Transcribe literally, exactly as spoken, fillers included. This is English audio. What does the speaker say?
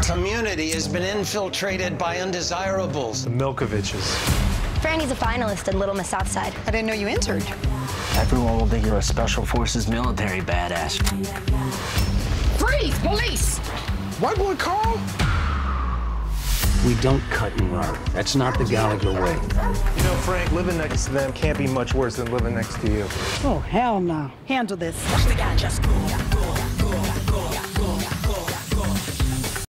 community has been infiltrated by undesirables. The Milkoviches. Franny's a finalist in Little Miss Southside. I didn't know you entered. Everyone will think you're a Special Forces military badass. Freeze, police! White boy Carl? We don't cut and run. That's not the Gallagher way. You know, Frank, living next to them can't be much worse than living next to you. Oh, hell no. Handle this. Watch the guy just go.